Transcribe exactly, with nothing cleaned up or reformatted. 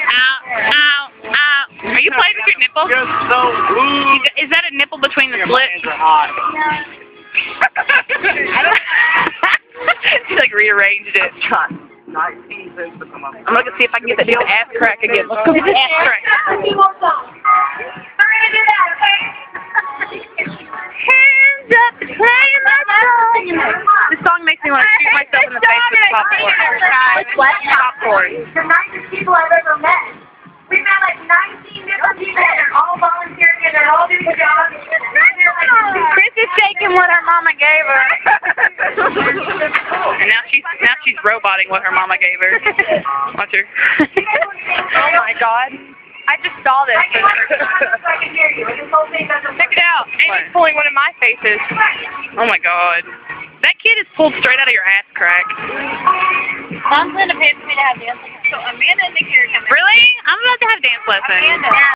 Ow, ow, ow. Are you playing with your nipple? Is that a nipple between the slits? She like rearranged it. nineteen cents to come up. I'm looking to see if I can get that damn ass crack again. Let's go get the ass crack. We're gonna do that, okay? Hands up, playing my song. This song makes me want to shoot myself in the face with popcorn. With what? Popcorn. The nicest people I've ever met. We met like nineteen different people and they're all volunteering and they're all doing jobs. Chris is shaking what her mama gave her. And now she's now she's roboting what her mama gave her. Watch her. Oh my god. I just saw this. I can hear you. This whole thing doesn't Check it out. Amy's pulling one of my faces. Oh my god. That kid is pulled straight out of your ass crack. Mom's gonna pay for me to have dance. So Amanda and Nikki are coming. Really? I'm about to have dance lessons. Amanda.